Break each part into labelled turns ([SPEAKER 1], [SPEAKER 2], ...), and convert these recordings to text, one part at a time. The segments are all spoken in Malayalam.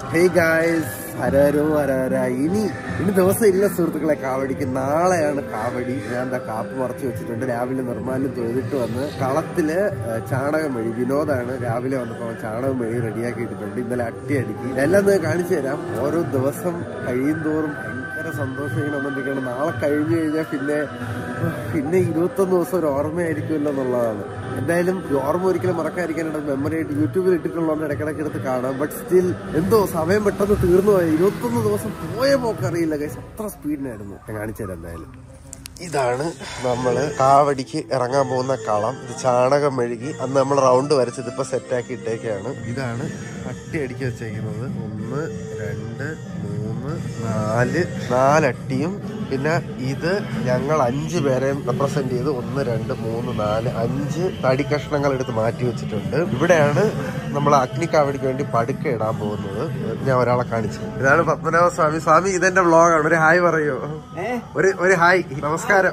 [SPEAKER 1] Hey guys, ഹരഹരോ Harahara. ഇനി ദിവസം ഇല്ല സുഹൃത്തുക്കളെ കാവടിക്ക്. നാളെയാണ് കാവടി. ഞാൻ എന്താ കാപ്പ് മറച്ചു വെച്ചിട്ടുണ്ട്. രാവിലെ നിർമ്മാല്യം തൊഴുതിട്ട് വന്ന് കളത്തില് ചാണകം മെഴി. വിനോദാണ് രാവിലെ വന്നപ്പോൾ ചാണകം മെഴി റെഡിയാക്കി ഇട്ടിട്ടുണ്ട്. ഇന്നലെ അടിക്കി എല്ലാം ഞാൻ കാണിച്ചു തരാം. ഓരോ ദിവസം കഴിയും തോറും ഭയങ്കര സന്തോഷം ഇങ്ങനെ വന്നിരിക്കുകയാണ്. നാളെ കഴിഞ്ഞു കഴിഞ്ഞാൽ പിന്നെ 21 ദിവസം ഒരു ഓർമ്മയായിരിക്കുമല്ലോ എന്നുള്ളതാണ്. എന്തായാലും ഓർമ്മ ഒരിക്കലും മറക്കാതിരിക്കാനായിട്ട് മെമ്മറി ആയിട്ട് യൂട്യൂബിൽ ഇട്ടിട്ടുള്ളതുകൊണ്ട് ഇടയ്ക്കിടയ്ക്ക് എടുത്ത് കാണാം. ബട്ട് സ്റ്റിൽ എന്തോ സമയം പെട്ടെന്ന് തീർന്നു പോയി. 21 ദിവസം പോയ പോക്കറിയില്ല ഗൈസ്. അത്ര സ്പീഡിനായിരുന്നു. ഞാൻ കാണിച്ചു തരാം. എന്തായാലും ഇതാണ് നമ്മള് കാവടിക്ക് ഇറങ്ങാൻ പോകുന്ന കളം. ഇത് ചാണകം മെഴുകി അന്ന് നമ്മൾ റൗണ്ട് വരച്ചത് ഇപ്പൊ സെറ്റാക്കി ഇട്ടേക്കാണ്. ഇതാണ് അട്ടി അടിക്കി വെച്ചേക്കുന്നത്. 1 2 3 4 അട്ടിയും പിന്നെ ഇത് ഞങ്ങൾ 5 പേരെയും റെപ്രസെന്റ് ചെയ്ത് 1 2 3 4 5 തടി കഷ്ണങ്ങൾ എടുത്ത് മാറ്റി വെച്ചിട്ടുണ്ട്. ഇവിടെയാണ് നമ്മൾ അഗ്നിക്കാവടിക്ക് വേണ്ടി പടുക്ക ഇടാൻ പോകുന്നത്. ഞാൻ ഒരാളെ കാണിച്ചു. ഇതാണ് പത്മനാഭ സ്വാമി. സ്വാമി ഇതെന്റെ വ്ളോഗാണ്. ഒരു ഹായ് പറയോ? ഒരു ഹായ്, നമസ്കാരം.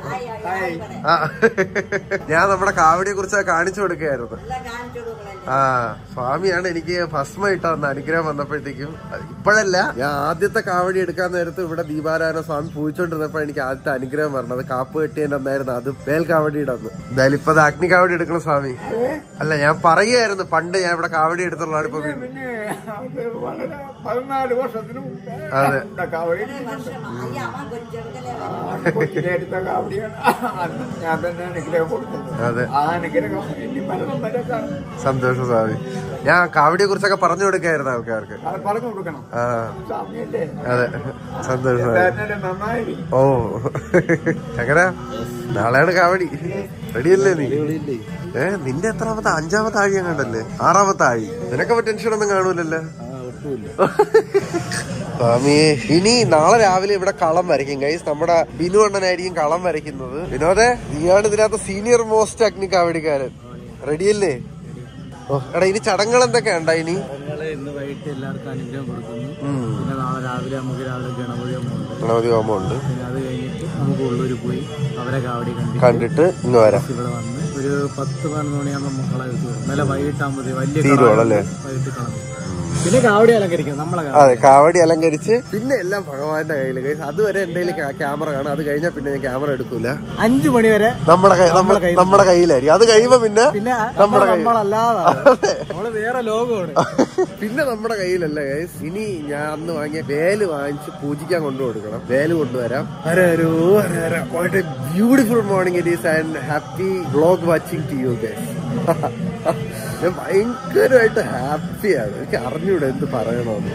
[SPEAKER 1] ഞാൻ നമ്മുടെ കാവടിയെ കുറിച്ച് കാണിച്ചു കൊടുക്കുകയായിരുന്നു. സ്വാമിയാണ് എനിക്ക് ഭസ്മ ഇട്ട അനുഗ്രഹം വന്നപ്പോഴത്തേക്കും. ഇപ്പോഴല്ല, ഞാൻ ആദ്യത്തെ കാവടി എടുക്കാൻ നേരത്ത് ഇവിടെ ദീപാരാധന സ്വാമി പൂജിച്ചോണ്ടിരുന്നപ്പോ എനിക്ക് ആദ്യത്തെ അനുഗ്രഹം പറഞ്ഞത് കാപ്പ് കെട്ടിയതിന്റെ അന്നായിരുന്നു. അത് വേൽ കാവടിയുടെ അന്ന്. എന്തായാലും ഇപ്പൊ അഗ്നി കാവടി എടുക്കണം സ്വാമി. അല്ല, ഞാൻ പറയുമായിരുന്നു പണ്ട് ഞാൻ ഇവിടെ കാവടി എടുത്തുള്ളതാണ്. ഇപ്പൊ
[SPEAKER 2] 14 വർഷത്തിന്
[SPEAKER 1] അതെ സന്തോഷം സ്വാമി. ഞാൻ കാവടിയെ കുറിച്ചൊക്കെ പറഞ്ഞു കൊടുക്കായിരുന്നു ആൾക്കാർക്ക്.
[SPEAKER 2] പറഞ്ഞു കൊടുക്കണം.
[SPEAKER 1] അതെ, സന്തോഷം. ഓ എങ്ങനെ നാളെയാണ് കാവടി. റെഡിയല്ലേ നീ? നിന്റെ എത്രാമത്തെ? 5ാമത്തെ ആഴി അങ്ങാണ്ടല്ലേ? 6ാമത്തെ ആഴി. നിനക്കപ്പോ ടെൻഷനൊന്നും കാണൂലല്ലോ സ്വാമിയെ. ഇനി നാളെ രാവിലെ ഇവിടെ കളം വരയ്ക്കും ഗൈസ്. നമ്മുടെ ബിനു അണ്ണനായിരിക്കും കളം വരയ്ക്കുന്നത്. വിനോദേ, നീയാണ് ഇതിനകത്ത് സീനിയർ മോസ്റ്റ് അഗ്നി കാവടിക്കാരൻ. റെഡിയല്ലേ? എടാ, ഇനി ചടങ്ങുകൾ എന്തൊക്കെയാ ഉണ്ടാ? ഇനി
[SPEAKER 3] ഇന്ന് വൈകിട്ട് എല്ലാവർക്കും അനുഗ്രഹം കൊടുക്കുന്നു. പിന്നെ നാളെ രാവിലെ നമുക്ക്
[SPEAKER 1] ഗണപതി ഹോമം ഉണ്ട്.
[SPEAKER 3] പിന്നെ അത് കഴിഞ്ഞിട്ട് നമുക്ക് ഉള്ളൂര് പോയി അവരെ കാവടി
[SPEAKER 1] കണ്ടിട്ട് ഇന്ന് വരാം.
[SPEAKER 3] ഇവിടെ വന്ന് ഒരു 10-11 മണിയാകുമ്പോൾ മക്കളെ ഇന്നലെ വൈകിട്ടാകുമ്പോൾ വലിയ
[SPEAKER 1] തീരുവല്ലേ?
[SPEAKER 3] വൈകിട്ട് കളഞ്ഞു. പിന്നെ കാവടി അലങ്കരിക്കും നമ്മളെ.
[SPEAKER 1] അതെ, കാവടി അലങ്കരിച്ച് പിന്നെ എല്ലാം ഭഗവാന്റെ കയ്യിൽ. അതുവരെ എന്റെ ക്യാമറ കാണാം. അത് കഴിഞ്ഞാൽ പിന്നെ ഞാൻ ക്യാമറ എടുക്കൂല.
[SPEAKER 3] 5 മണി വരെ
[SPEAKER 1] നമ്മുടെ കയ്യിലായിരിക്കും. അത് കഴിയുമ്പോ പിന്നെ
[SPEAKER 3] നമ്മള് വേറെ ലോകമാണ്.
[SPEAKER 1] പിന്നെ നമ്മുടെ കയ്യിലല്ല ഗൈസ്. ഇനി ഞാൻ അന്ന് വാങ്ങിയ വേല് വാങ്ങിച്ച് പൂജിക്കാൻ കൊണ്ടുകൊടുക്കണം. വേല് കൊണ്ടുവരാം. ഹരഹരോ ഹരഹര. What a beautiful morning it is and happy vlog watching to you guys. ഞാൻ ഭയങ്കരമായിട്ട് ഹാപ്പിയാണ്. എനിക്ക് അറിഞ്ഞൂടെ എന്ത് പറയണമെന്ന്.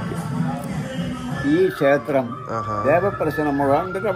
[SPEAKER 2] ഈ ക്ഷേത്രം ദേവപ്രശ്ന മുഖാന്തരം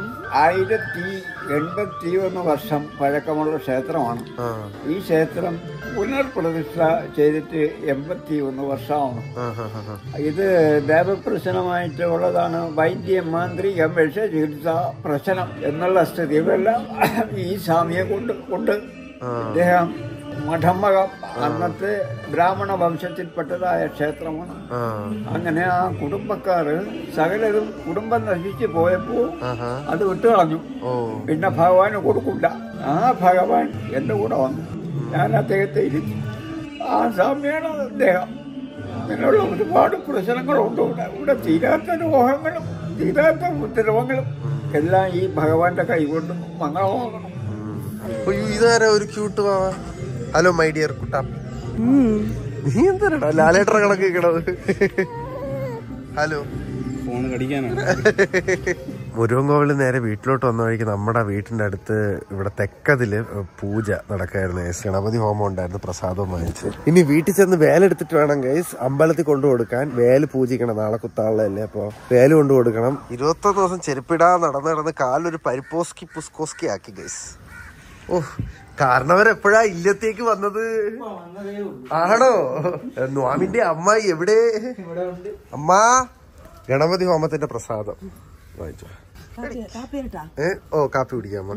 [SPEAKER 2] 1081 വർഷം പഴക്കമുള്ള ക്ഷേത്രമാണ്. ഈ ക്ഷേത്രം പുനർപ്രതിഷ്ഠ ചെയ്തിട്ട് 81 വർഷമാണ്. ഇത് ദേവപ്രശ്നമായിട്ടുള്ളതാണ്. വൈദ്യം, മാന്ത്രികം, വിഷ ചികിത്സ, പ്രശ്നം എന്നുള്ള സ്ഥിതികളെല്ലാം ഈ സ്വാമിയെ കൊണ്ട് അദ്ദേഹം മഠമകം അന്നത്തെ ബ്രാഹ്മണ വംശത്തിൽപ്പെട്ടതായ ക്ഷേത്രമാണ്. അങ്ങനെ ആ കുടുംബക്കാര് സകലരും കുടുംബം നശിച്ചു പോയപ്പോ അത് വിട്ടുകളഞ്ഞു. പിന്നെ ഭഗവാന് കൊടുക്കില്ല. ആ ഭഗവാൻ എന്റെ കൂടെ വന്നു. ഞാൻ അദ്ദേഹത്തെ ഇരുത്തി. ആ സ്വാമിയാണ് അദ്ദേഹം. അങ്ങനെയുള്ള ഒരുപാട് പ്രശ്നങ്ങളുണ്ട് ഇവിടെ. തീരാത്ത രോഗങ്ങളും തീരാത്ത ഉപദ്രവങ്ങളും എല്ലാം ഈ ഭഗവാന്റെ കൈകൊണ്ടും മംഗളമാകണം.
[SPEAKER 1] ഇതാരാ ഒരു ക്യൂട്ട് വാവാ? ഹലോ മൈ ഡിയർ കുട്ടാ. നീ എന്താ ലാലേട്ടർ കണക്ക് കിടന്നത്? ഹലോ.
[SPEAKER 3] ഫോണ് കടിക്കാനാണ്.
[SPEAKER 1] മുരുകൻകോവിൽ നേരെ വീട്ടിലോട്ട് വന്ന വഴിക്ക് നമ്മുടെ വീട്ടിന്റെ അടുത്ത് ഇവിടെ തെക്കതില് പൂജ നടക്കായിരുന്നു. ഗണപതി ഹോമം ഉണ്ടായിരുന്നു. പ്രസാദവും വാങ്ങിച്ച് ഇനി വീട്ടിൽ ചെന്ന് വേലെടുത്തിട്ട് വേണം ഗൈസ് അമ്പലത്തിൽ കൊണ്ടു കൊടുക്കാൻ. വേല് പൂജിക്കണം. നാളെ കുത്താളല്ലേ. അപ്പൊ വേല് കൊണ്ടു കൊടുക്കണം. 21 ദിവസം ചെരുപ്പിടാ നടന്ന് കാലൊരു പുസ്കോസ്കി ആക്കി ഗൈസ്. ഓഹ്, കാരണവരെപ്പോഴാ ഇല്ലത്തേക്ക് വന്നത്? ആണോ? സ്വാമിന്റെ അമ്മായി എവിടെ? അമ്മ, ഗണപതി ഹോമത്തിന്റെ പ്രസാദം വാങ്ങിച്ചോ. ഓ, കാപ്പി കുടിക്കാം.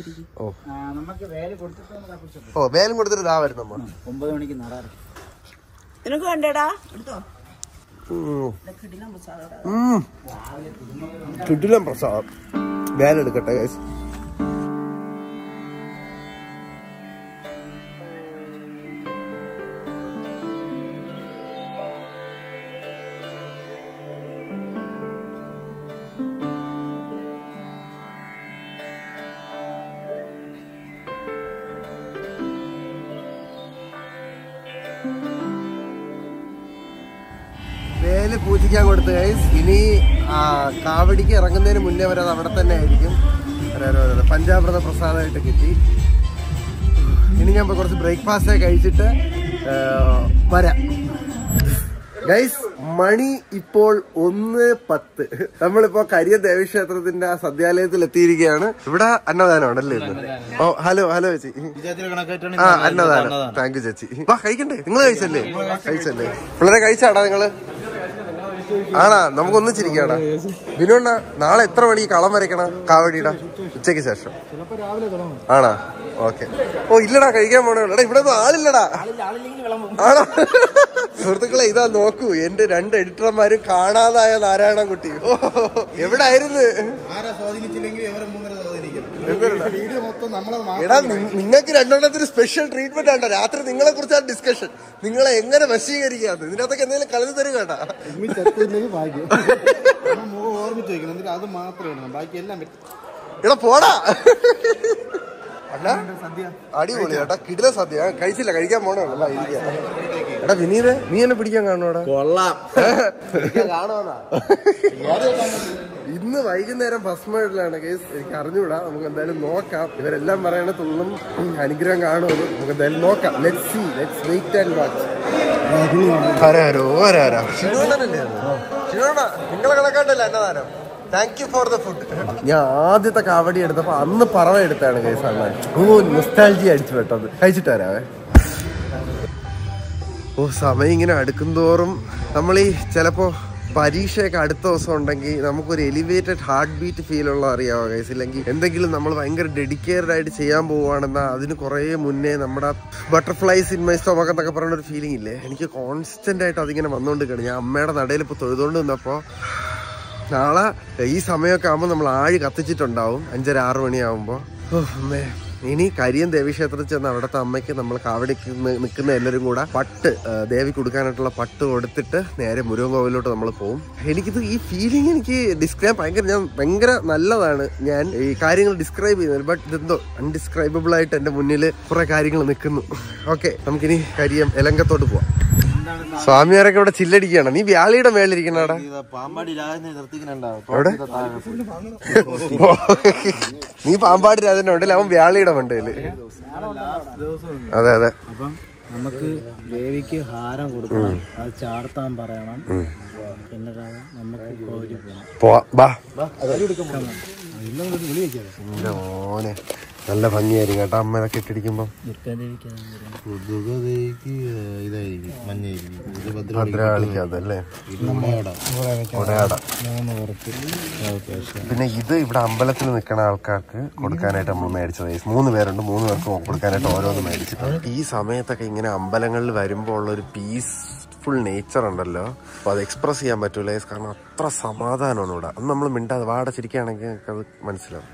[SPEAKER 1] ഓ, വേലും കൊടുത്തിട്ട് ഇതാ വരുന്നമ്മ.
[SPEAKER 3] 9 മണിക്ക് നടാറ്.
[SPEAKER 1] കിടിലം പ്രസാദം. വേലെടുക്കട്ടെ ഗൈസ്. തലയിൽ പൂജിക്കാൻ കൊടുത്തു ഗൈസ്. ഇനി കാവടിക്ക് ഇറങ്ങുന്നതിന് മുന്നേ വരെ അത് അവിടെ തന്നെ ആയിരിക്കും. പഞ്ചാമൃത പ്രസാദമായിട്ട് കിട്ടി. ഇനി ഞാൻ കുറച്ച് ബ്രേക്ക്ഫാസ്റ്റ് കഴിച്ചിട്ട് വരാം ഗൈസ്. മണി ഇപ്പോൾ 1:10. നമ്മളിപ്പോ കരിയ ദേവീക്ഷേത്രത്തിന്റെ സദ്യാലയത്തിൽ എത്തിയിരിക്കുകയാണ്. ഇവിടെ അന്നദാനമാണല്ലേ ഇന്ന്? ഓ ഹലോ ചേച്ചി. അന്നദാനം. താങ്ക് യു ചേച്ചി. വാ കഴിക്കണ്ടേ? നിങ്ങൾ കഴിച്ചല്ലേ? പിള്ളേരെ കഴിച്ചാടാ നിങ്ങള്? ആണാ? നമുക്കൊന്നിച്ചിരിക്കാടാ. ബിനുണ്ണ നാളെ എത്ര മണിക്ക് കളം വരയ്ക്കണം കാവടിയുടെ? ഉച്ചയ്ക്ക് ശേഷം ആണാ? ഓക്കെ. ഓ ഇല്ലടാ, കഴിക്കാൻ പോണേ. ഇവിടെ ഒന്നും ആളില്ലടാ. ആണോ? സുഹൃത്തുക്കളെ ഇതാ നോക്കൂ, എന്റെ 2 എഡിറ്റർമാരും കാണാതായ നാരായണൻകുട്ടി. ഓ എവിടെ ആയിരുന്നു? എടാ നിങ്ങൾക്ക് 2 സ്പെഷ്യൽ ട്രീറ്റ്മെന്റ് ആണ്. രാത്രി നിങ്ങളെ കുറിച്ചാണ് ഡിസ്കഷൻ. നിങ്ങളെ എങ്ങനെ വശീകരിക്കാന്ന്. ഇതിനകത്തൊക്കെ എന്തെങ്കിലും കളഞ്ഞു തരും കേട്ടാ. എടാ പോടാ. അടിപൊളി ചേട്ടാ, കിടില സദ്യ. കഴിച്ചില്ല, കഴിക്കാൻ പോണോ? എടാ വിനീത്, നീ എന്നെ പിടിക്കാൻ കാണുവാടാ? കൊള്ളാം. കാണുവാ. ഇന്ന് വൈകുന്നേരം ഭസ്മയിലാണ് കേസ്. എനിക്ക് അറിഞ്ഞൂടാ, നമുക്ക് എന്തായാലും നോക്കാം. ഇവരെല്ലാം പറയണ തുള്ളും അനുഗ്രഹം കാണുമെന്ന്. നമുക്ക് എന്തായാലും നോക്കാം. Let's see, let's wait and watch. നിങ്ങളെ കണക്കാണ്ടല്ലോ എന്നതാരം. Thank you for the food. ഞാൻ ആദ്യത്തെ കാവടി എടുത്തപ്പോ അന്ന് പറവ എടുത്താണ് കേസ്. അണ്ണാൻ നൊസ്റ്റാൾജി അടിച്ചു പെട്ടത്. കഴിച്ചിട്ട് വരാവേ. ഓ സമയം ഇങ്ങനെ അടുക്കും തോറും നമ്മൾ ഈ ചിലപ്പോ പരീക്ഷയൊക്കെ അടുത്ത ദിവസം ഉണ്ടെങ്കിൽ നമുക്കൊരു എലിവേറ്റഡ് ഹാർട്ട് ബീറ്റ് ഫീൽ ഉള്ള അറിയാമോ ഗൈസ്? ഇല്ലെങ്കിൽ എന്തെങ്കിലും നമ്മൾ ഭയങ്കര ഡെഡിക്കേറ്റഡ് ആയിട്ട് ചെയ്യാൻ പോവുകയാണെന്നാൽ അതിന് കുറേ മുന്നേ നമ്മുടെ ബട്ടർഫ്ലൈസ് ഇൻ മൈ സ്റ്റൊമക്ക് എന്നൊക്കെ പറയുന്ന ഒരു ഫീലിംഗ് ഇല്ലേ? എനിക്ക് കോൺസ്റ്റന്റ് ആയിട്ട് അതിങ്ങനെ വന്നുകൊണ്ടിരിക്കുകയാണ്. ഞാൻ അമ്മയുടെ നടയിൽ ഇപ്പോൾ തൊഴുതുകൊണ്ട് നിന്നപ്പോൾ നാളെ ഈ സമയമൊക്കെ ആകുമ്പോൾ നമ്മൾ ആഴി കത്തിച്ചിട്ടുണ്ടാവും. 5:30-6 മണിയാകുമ്പോൾ. ഓ അമ്മേ. ഇനി കരിയം ദേവീക്ഷേത്രത്തിൽ ചെന്ന് അവിടുത്തെ അമ്മയ്ക്ക് നമ്മൾ കാവടിക്ക് നിൽക്കുന്ന എല്ലാവരും കൂടെ പട്ട് ദേവി കൊടുക്കാനായിട്ടുള്ള പട്ട് കൊടുത്തിട്ട് നേരെ മുരുകൻ കോവിലോട്ട് നമ്മൾ പോകും. എനിക്കിത് ഈ ഫീലിംഗ് എനിക്ക് ഡിസ്ക്രൈബ് ഭയങ്കര നല്ലതാണ്. ഞാൻ ഈ കാര്യങ്ങൾ ഡിസ്ക്രൈബ് ചെയ്യുന്നത്, ബട്ട് ഇതെന്തോ അൺഡിസ്ക്രൈബിൾ ആയിട്ട് എൻ്റെ മുന്നിൽ കുറെ കാര്യങ്ങൾ നിൽക്കുന്നു. ഓക്കെ, നമുക്കിനി കരിയം എലങ്കത്തോട്ട് പോവാം. സ്വാമിയാരൊക്കെ ഇവിടെ ചില്ലടിക്കുകയാണ്. നീ വ്യാളിയുടെ മേളിരിക്കണടാ. നീ പാമ്പാടി രാജനുണ്ടല്ലോ, അവൻ വ്യാളിയുടെ മണ്ടയില്. അതെ അതെ.
[SPEAKER 3] അപ്പം നമുക്ക് ദേവിക്ക് ഹാരം കൊടുക്കണം, അത് ചാർത്താൻ പറയണം. പിന്നെ നമുക്ക്
[SPEAKER 1] മോനെ നല്ല ഭംഗിയായിരിക്കും കേട്ടോ അമ്മയൊക്കെ ഇട്ടിരിക്കുമ്പോ. ഭദ്രകാളിക്കതല്ലേ? പിന്നെ ഇത് ഇവിടെ അമ്പലത്തിൽ നിൽക്കുന്ന ആൾക്കാർക്ക് കൊടുക്കാനായിട്ട് നമ്മൾ മേടിച്ചത്. 3 പേരുണ്ട്, 3 പേർക്ക് കൊടുക്കാനായിട്ട് ഓരോന്ന് മേടിച്ചിട്ടുണ്ട്. ഈ സമയത്തൊക്കെ ഇങ്ങനെ അമ്പലങ്ങളിൽ വരുമ്പോൾ ഉള്ളൊരു പീസ്ഫുൾ നേച്ചർ ഉണ്ടല്ലോ, അപ്പോൾ അത് എക്സ്പ്രസ് ചെയ്യാൻ പറ്റൂല. കാരണം അത്ര സമാധാനമാണ് ഇവിടെ. അന്ന് നമ്മൾ മിണ്ടാതെ വാടച്ചിരിക്കുകയാണെങ്കിൽ അത് മനസ്സിലാവും.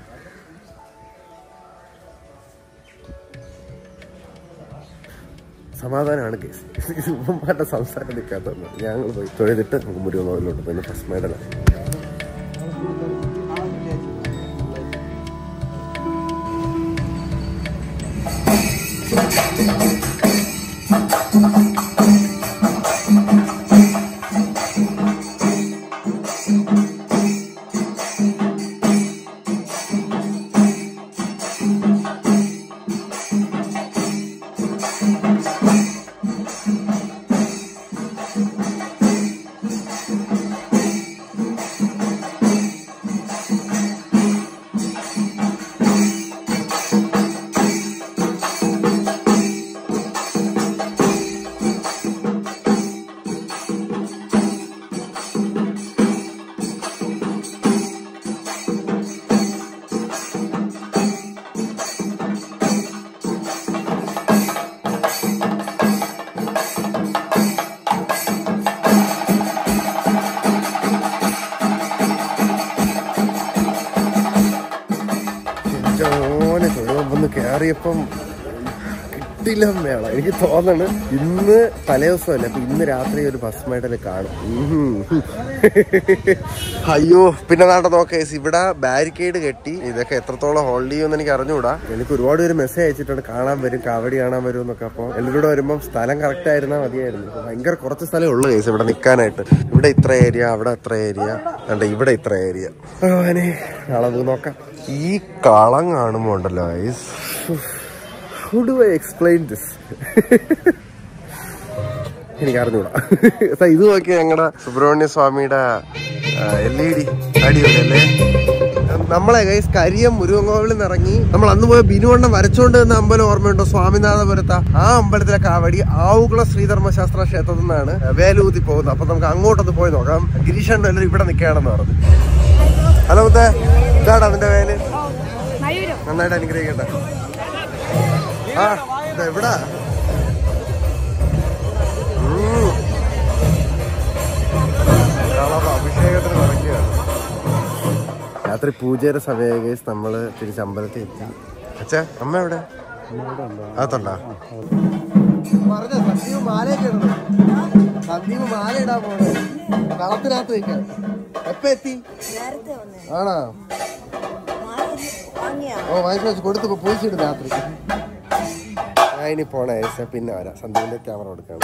[SPEAKER 1] സമാധാനമാണ് കേസ്. ഉമ്മമാരുടെ സംസാരം നിൽക്കാത്തത്. ഞങ്ങൾ പോയി തൊഴുതിട്ട് നമുക്ക് മുരുകൻ കോവിലോട്ട് പിന്നെ ഫസ്റ്റ് മേഡലാണ്. കയറിയപ്പം കിടിലം മേള. എനിക്ക് തോന്നണ് ഇന്ന് തലേദിവസമല്ല, അപ്പൊ ഇന്ന് രാത്രി ഒരു ഭസ്മേടൽ കാണും. അയ്യോ, പിന്നെ നാട്ടെ നോക്കേ, ഇവിടെ ബാരിക്കേഡ് കെട്ടി. ഇതൊക്കെ എത്രത്തോളം ഹോൾഡ് ചെയ്യുമെന്ന് എനിക്ക് അറിഞ്ഞുകൂടാ. എനിക്ക് ഒരുപാട് പേര് മെസ്സേജ് അയച്ചിട്ടുണ്ട് കാണാൻ വരും, കാവടി കാണാൻ വരും എന്നൊക്കെ. അപ്പൊ എല്ലാവരും കൂടെ വരുമ്പോൾ സ്ഥലം കറക്റ്റ് ആയിരുന്നാൽ മതിയായിരുന്നു. ഭയങ്കര കുറച്ച് സ്ഥലമേ ഉള്ളൂ കേസ് ഇവിടെ നിൽക്കാനായിട്ട്. ഇവിടെ ഇത്ര ഏരിയ, അവിടെ അത്ര ഏരിയ, അല്ല ഇവിടെ ഇത്ര ഏരിയ. അളവ് നോക്കാം. ഈ കളം കാണുമ്പോ ഉണ്ടല്ലോ, how do I explain this? എനിക്ക് അറിഞ്ഞൂടാ. ഇത് നോക്കി ഞങ്ങളുടെ സുബ്രഹ്മണ്യ സ്വാമിയുടെ LED അടിപൊളിയല്ലേ. നമ്മളെ ഗൈസ് കരിയം മുരുകൻകോവിലിൽ നിന്ന് ഇറങ്ങി നമ്മൾ അന്ന് പോയ ബിനുവണ്ണം വരച്ചോണ്ട് നിന്ന അമ്പലം ഓർമ്മയുണ്ടോ? സ്വാമിനാഥപുരത്ത ആ അമ്പലത്തിലെ കാവടി ആവുകുളം ശ്രീധർമ്മശാസ്ത്ര ക്ഷേത്രത്തിൽ നിന്നാണ് വേലൂതി പോകുന്നത്. അപ്പൊ നമുക്ക് അങ്ങോട്ടൊന്ന് പോയി നോക്കാം. ഗിരീഷണ്ണ എല്ലാവരും ഇവിടെ നിൽക്കുകയാണെന്ന് പറഞ്ഞു. ഹലോ മുത്തേ, ഇതാടാ നിന്റെ വേല്. നന്നായിട്ട് അനുഗ്രഹിക്കട്ടെ. ആ എവിടാ? അഭിഷേകത്തിന് നടക്കുകയാണ്. രാത്രി പൂജയുടെ സമയം കേസ് നമ്മള് തിരിച്ച് അമ്പലത്തിൽ എത്തി. അച്ഛാ, അമ്മ എവിടെ? അകത്തുണ്ടാ? സന്ദീപ് മാല ഇടാൻ പോണേ, കളത്തിനകത്ത് വെക്കാൻ. എപ്പ എത്തി? ആണോ? ഓ, വാങ്ങിച്ചു വെച്ച് കൊടുത്ത് പൂജിച്ചിടും രാത്രി. ഞാൻ ഇനി പോണേ, പിന്നെ വരാം. സന്ദീപിന്റെ ക്യാമറ കൊടുക്കണം.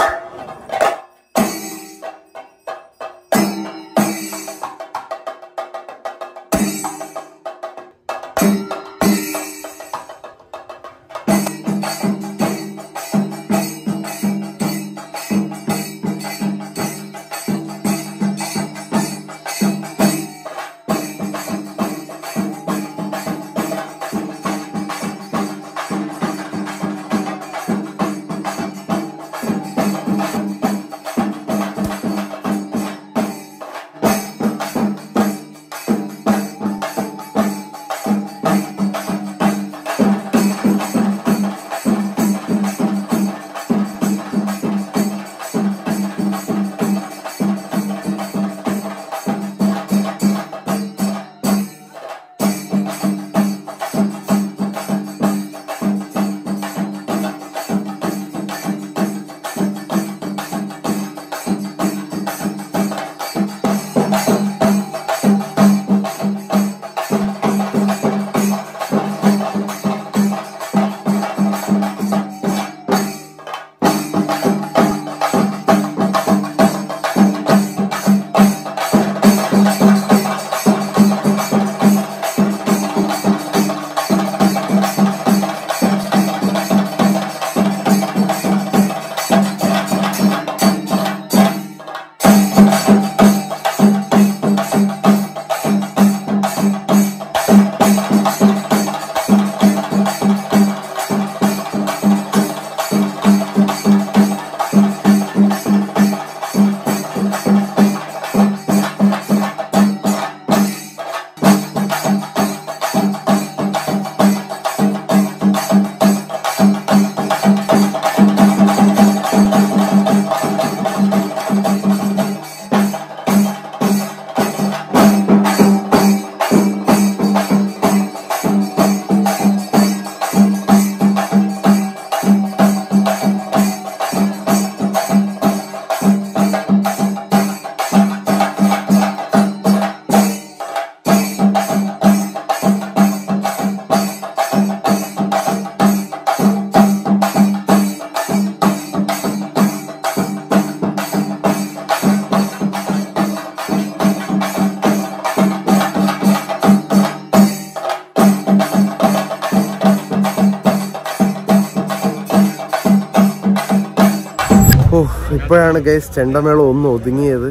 [SPEAKER 1] ഇപ്പോഴാണ് ഗൈസ് ചെണ്ടമേളം ഒന്ന് ഒതുങ്ങിയത്.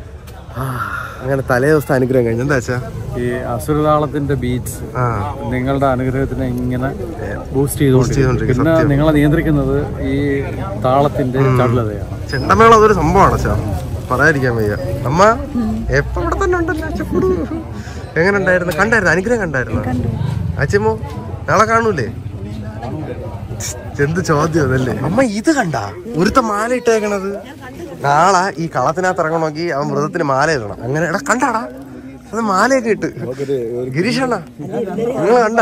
[SPEAKER 1] അങ്ങനെ തലേ ദിവസത്തെ അനുഗ്രഹം കഴിഞ്ഞു. എന്താ വെച്ചാ
[SPEAKER 3] ഈ അസുരതാളത്തിന്റെ ബീറ്റ്സ് നിങ്ങളുടെ അനുഗ്രഹത്തിനെ ഇങ്ങനെ ബൂസ്റ്റ് ചെയ്തുകൊണ്ടിരിക്കും. പിന്നെ നിങ്ങളെ നിയന്ത്രിക്കുന്നത് ഈ താളത്തിന്റെ ചടുലതയാണ്.
[SPEAKER 1] ചെണ്ടമേളം അതൊരു സംഭവമാണ് ചാ, പറയാതിരിക്കാൻ വയ്യ. അമ്മ എപ്പ ഇവിടെ തന്നെ ഉണ്ടല്ലോ. എങ്ങനെ ഉണ്ടായിരുന്നു? കണ്ടായിരുന്നു? അനുഗ്രഹം കണ്ടായിരുന്നു? അച്ഛമ്മോ നാളെ കാണൂലേ? എന്ത് ചോദ്യം അതല്ലേ അമ്മ. ഇത് കണ്ട ഒരുത്ത മാല ഇട്ടേക്കണത്. നാളെ ഈ കളത്തിനകത്ത് ഇറങ്ങണമെങ്കിൽ അവൻ മൃഗത്തിന് മാല ഇടണം. അങ്ങനെ എടാ കണ്ടാടാ, അത് മാലയൊക്കെ ഇട്ട് ഗിരീഷണ്ണ നിങ്ങൾ കണ്ട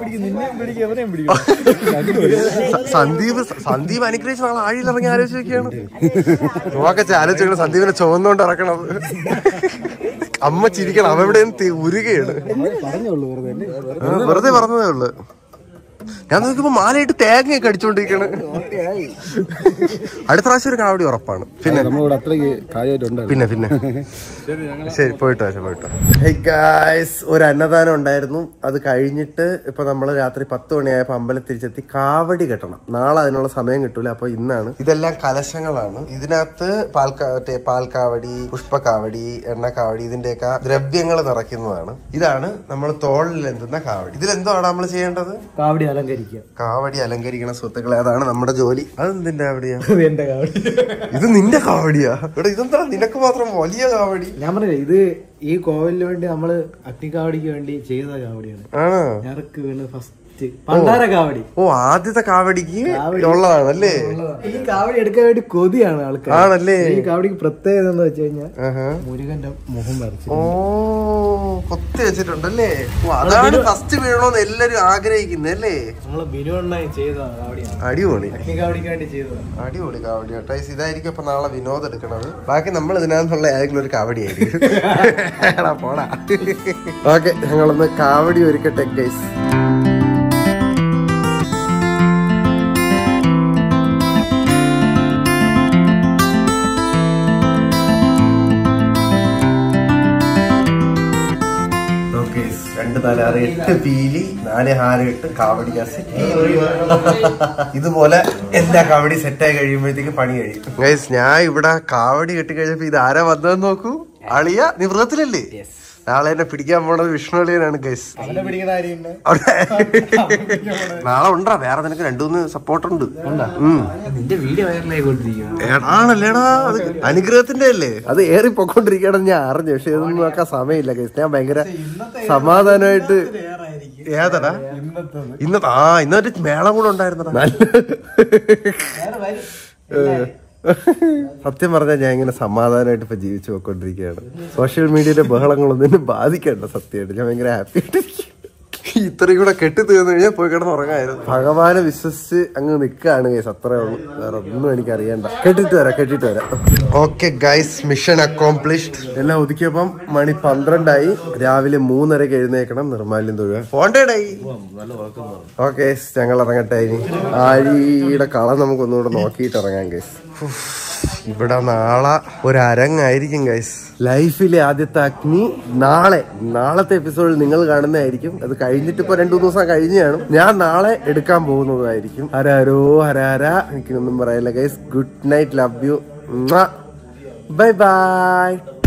[SPEAKER 1] സന്ദീപ് അനുഗ്രഹിച്ച് നാളെ ആഴിയിൽ ഇറങ്ങി ആലോചിച്ച് നോക്കിയാണ് നോക്കച്ച ആലോചിക്കണം സന്ദീപിനെ ചുവന്നുകൊണ്ട് ഇറക്കണത്. അമ്മ ചിരിക്കണം, അവ എവിടെ ഉരുകയാണ്. വെറുതെ പറഞ്ഞതേ ഉള്ളു. ഞാൻ നോക്കിയപ്പോ മാലയിട്ട് തേങ്ങയൊക്കെ അടിച്ചോണ്ടിരിക്കാണ്. അടുത്ത പ്രാവശ്യം ഒരു കാവടി ഉറപ്പാണ്. പിന്നെ പിന്നെ പിന്നെ ശരി പോയിട്ടോ ഒരു അന്നദാനം ഉണ്ടായിരുന്നു. അത് കഴിഞ്ഞിട്ട് ഇപ്പൊ നമ്മള് രാത്രി 10 മണിയായപ്പോ അമ്പലത്തിൽ തിരിച്ചെത്തി. കാവടി കെട്ടണം. നാളെ അതിനുള്ള സമയം കിട്ടൂല. അപ്പൊ ഇന്നാണ്. ഇതെല്ലാം കലശങ്ങളാണ്. ഇതിനകത്ത് പാൽക്കാവടി, പുഷ്പക്കാവടി, എണ്ണക്കാവടി, ഇതിന്റെയൊക്കെ ദ്രവ്യങ്ങൾ നിറയ്ക്കുന്നതാണ്. ഇതാണ് നമ്മൾ തോളിൽ എന്തുന്ന കാവടി. ഇതിലെന്താണ് നമ്മൾ ചെയ്യേണ്ടത്? കാവടി അലങ്കരിക്കണ സുഹൃത്തുക്കളെ, അതാണ് നമ്മുടെ ജോലി. അതെന്തിന്റെ കാവടിയാ? ഇത് നിന്റെ കാവടിയാ? ഇവിടെ ഇതെന്താ നിനക്ക് മാത്രം വലിയ കാവടി?
[SPEAKER 4] ഞാൻ പറഞ്ഞില്ല, ഇത് ഈ കോവിലിന് വേണ്ടി നമ്മള് അഗ്നികാവടിക്ക് വേണ്ടി ചെയ്ത കാവടിയാണ്.
[SPEAKER 1] ആണോ?
[SPEAKER 4] ഞങ്ങൾക്ക് വീണ് ഫസ്റ്റ് പണ്ടാര കാവടി.
[SPEAKER 1] ഓ, ആദ്യത്തെ കാവടിക്ക് ഉള്ളതാണല്ലേ?
[SPEAKER 4] ഈ കാവടി എടുക്കാൻ വേണ്ടി കൊതിയാണ് ആൾക്കാർ.
[SPEAKER 1] ആണല്ലേ?
[SPEAKER 4] ഈ കാവടിക്ക് പ്രത്യേകത എന്ന് വെച്ച് കഴിഞ്ഞാൽ മുരുകന്റെ മുഖം വരച്ചു.
[SPEAKER 1] ഓ, കൊത്തി വെച്ചിട്ടുണ്ടല്ലേ? അതാണ് ഫസ്റ്റ് വീഴണോന്ന് എല്ലാരും ആഗ്രഹിക്കുന്നല്ലേ?
[SPEAKER 4] നമ്മള് ബിനുവണ്ണായി ചെയ്ത കാവടിയാണ്.
[SPEAKER 1] അടിപൊളി.
[SPEAKER 4] അഗ്നികാവടിക്ക് വേണ്ടി ചെയ്തതാണ്.
[SPEAKER 1] അടിപൊളി കാവടി കേട്ടോ. ഇതായിരിക്കും അപ്പൊ നാളെ വിനോദം എടുക്കണത്. ബാക്കി നമ്മൾ ഇതിനകത്തുള്ള ഏതെങ്കിലും ഒരു കാവടി ആയിരിക്കും. പോടാ. ഓക്കെ, ഞങ്ങളൊന്ന് കാവടി ഒരുക്കട്ടെ ഗൈസ്. തലാറ് 8 പീലി 4 ഹാരം 8 കാവടി ഇതുപോലെ എല്ലാ കാവടി സെറ്റായി കഴിയുമ്പോഴത്തേക്ക് പണി കഴിയും ഗൈസ്. ഞാൻ ഇവിടെ കാവടി കെട്ടി കഴിഞ്ഞപ്പോ ഇത് ആരാ വന്നതെന്ന് നോക്കൂ. അളിയ, നീ വ്രതത്തിലല്ലേ? നാളെ എന്നെ പിടിക്കാൻ പോണത് വിഷ്ണുളിയനാണ് ഗൈസ്. നാളെ ഉണ്ടാ, വേറെ നിനക്ക് 2-3 സപ്പോർട്ടുണ്ട്. ആണല്ലേടാ? അത് അനുഗ്രഹത്തിന്റെ അല്ലേ? അത് ഏറി പൊക്കോണ്ടിരിക്കണെന്ന് ഞാൻ അറിഞ്ഞു. പക്ഷെ ഇതൊന്നും നോക്കാൻ സമയമില്ല ഗൈസ്. ഞാൻ ഭയങ്കര സമാധാനമായിട്ട്. ഏതാടാ ഇന്നത്തെ മേളം കൂടെ ഉണ്ടായിരുന്നടാ. സത്യം പറഞ്ഞാൽ ഞാൻ ഇങ്ങനെ സമാധാനമായിട്ട് ഇപ്പൊ ജീവിച്ചു പോയിക്കൊണ്ടിരിക്കുകയാണ്. സോഷ്യൽ മീഡിയയിലെ ബഹളങ്ങളൊന്നും എന്നെ ബാധിക്കണ്ട. സത്യമായിട്ട് ഞാൻ ഭയങ്കര ഹാപ്പി ആയിട്ടിരിക്കും. ഇത്രയും കൂടെ കെട്ടി തീർന്നു കഴിഞ്ഞാൽ പോയി കിടന്ന് ഉറങ്ങായിരുന്നു. ഭഗവാനെ വിശ്വസിച്ച് അങ്ങ് നിൽക്കുകയാണ് ഗൈസ്. അത്രേ ഉള്ളൂ, വേറെ ഒന്നും എനിക്ക് അറിയണ്ട. കെട്ടിട്ട് വരാം. Okay guys, mission accomplished. എല്ലാം ഒതുക്കിയപ്പം മണി 12 രാവിലെ 3:30 എഴുന്നേക്കണം. നിർമ്മാല്യം തൊഴുക പോണ്ടേടായി. ഓക്കെ, ഞങ്ങൾ ഇറങ്ങട്ടെ. ഇനി ആഴിയുടെ കളം നമുക്കൊന്നുകൂടെ നോക്കിയിട്ട് ഇറങ്ങാം ഗൈസ്. ഇവിടെ നാളെ ഒരു അരങ്ങായിരിക്കും ഗൈസ്. ലൈഫിലെ ആദ്യത്തെ അഗ്നി നാളത്തെ എപ്പിസോഡിൽ നിങ്ങൾ കാണുന്നതായിരിക്കും. അത് കഴിഞ്ഞിട്ട് ഇപ്പൊ 2-3 ദിവസം കഴിഞ്ഞാണ്. ഞാൻ നാളെ എടുക്കാൻ പോകുന്നതായിരിക്കും. ഹരാര. എനിക്കൊന്നും പറയില്ല guys. Good night, love you, bye by.